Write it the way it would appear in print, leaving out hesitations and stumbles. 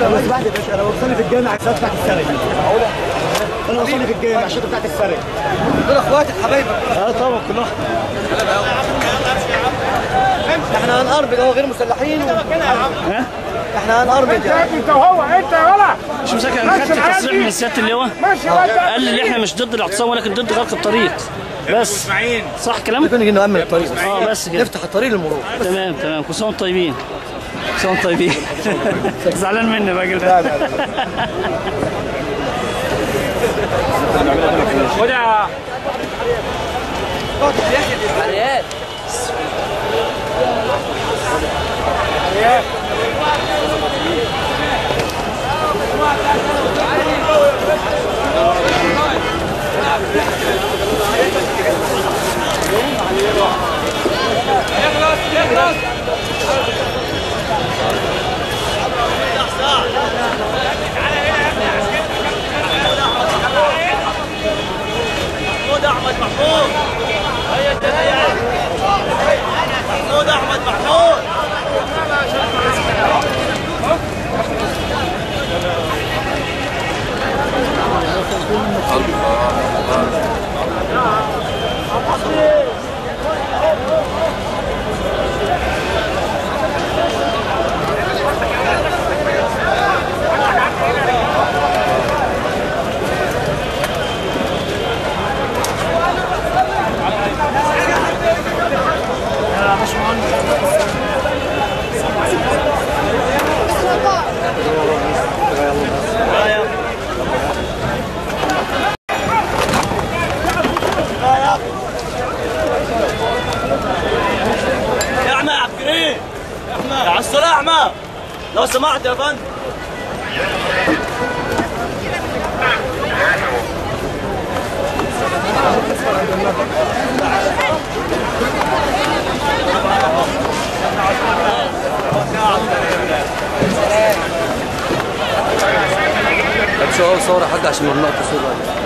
لو سمحت يا باشا، انا وصلني في الجامع عشان بتاعت السرق. معقوله؟ انا وصلني في الجامع عشان بتاعت السرق. دول اخواتك حبايبك. اه طبعا كلهم. احنا هنقربج اهو غير مسلحين. ها؟ احنا هنقربج. انت وهو انت يا ولد. شو مسكن، انا خدت تصريح من سياده اللواء قال لي احنا مش ضد الاعتصام ولكن ضد غلق الطريق بس. صح كلامك؟ كنا جايين نأمن الطريق بس كده. نفتح الطريق للمرور. تمام كل سنه وانتم طيبين. كل سنه وانتم طيبين. زعلان مني الراجل ده. خد يا محمود احمد محمود. هيا الدنيا محمود احمد محمود. يا احمد عبد الكريم، يا عسول احمد لو سمحت يا فندم. طب صور حاجه عشان ممنوع التصوير.